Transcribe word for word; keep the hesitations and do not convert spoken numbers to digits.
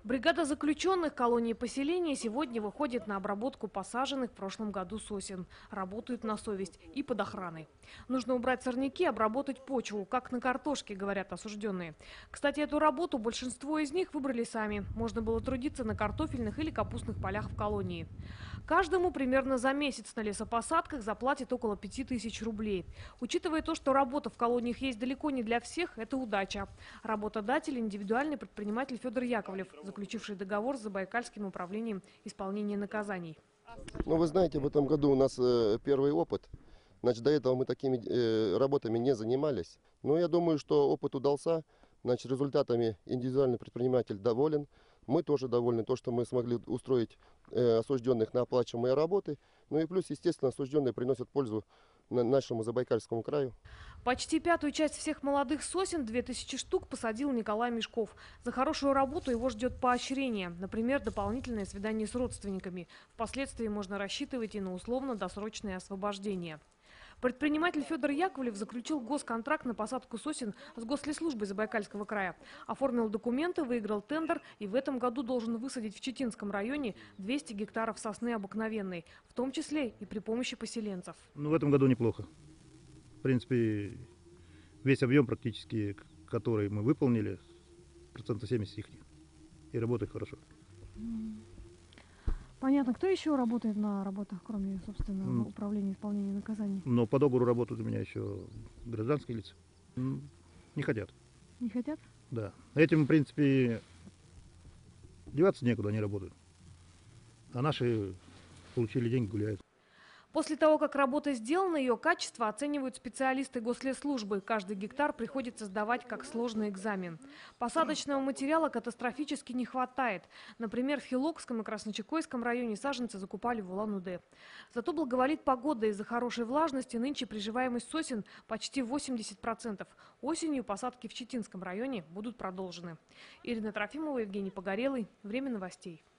Бригада заключенных колонии поселения сегодня выходит на обработку посаженных в прошлом году сосен. Работают на совесть и под охраной. Нужно убрать сорняки, обработать почву, как на картошке, говорят осужденные. Кстати, эту работу большинство из них выбрали сами. Можно было трудиться на картофельных или капустных полях в колонии. Каждому примерно за месяц на лесопосадках заплатят около пяти тысяч рублей. Учитывая то, что работа в колониях есть далеко не для всех, это удача. Работодатель – индивидуальный предприниматель Федор Яковлев, заключивший договор с Забайкальским управлением исполнения наказаний. Ну, вы знаете, в этом году у нас э, первый опыт. Значит, до этого мы такими э, работами не занимались. Но я думаю, что опыт удался. Значит, результатами индивидуальный предприниматель доволен. Мы тоже довольны, то, что мы смогли устроить э, осужденных на оплачиваемые работы. Ну и плюс, естественно, осужденные приносят пользу нашему Забайкальскому краю. Почти пятую часть всех молодых сосен, две тысячи штук, посадил Николай Мешков. За хорошую работу его ждет поощрение. Например, дополнительное свидание с родственниками. Впоследствии можно рассчитывать и на условно-досрочное освобождение. Предприниматель Федор Яковлев заключил госконтракт на посадку сосен с Гослесслужбой Забайкальского края. Оформил документы, выиграл тендер и в этом году должен высадить в Читинском районе двести гектаров сосны обыкновенной, в том числе и при помощи поселенцев. Ну, в этом году неплохо. В принципе, весь объем практически, который мы выполнили, процентов семьдесят их, и работает хорошо. Понятно. Кто еще работает на работах, кроме, собственно, управления исполнения наказаний? Но по договору работают у меня еще гражданские лица. Не хотят. Не хотят? Да. Этим, в принципе, деваться некуда, они работают. А наши получили деньги, гуляют. После того, как работа сделана, ее качество оценивают специалисты Гослесслужбы. Каждый гектар приходится сдавать как сложный экзамен. Посадочного материала катастрофически не хватает. Например, в Хилокском и Красночекойском районе саженцы закупали в Улан-Удэ. Зато благоволит погода. Из-за хорошей влажности нынче приживаемость сосен почти восемьдесят процентов. Осенью посадки в Читинском районе будут продолжены. Ирина Трофимова, Евгений Погорелый. Время новостей.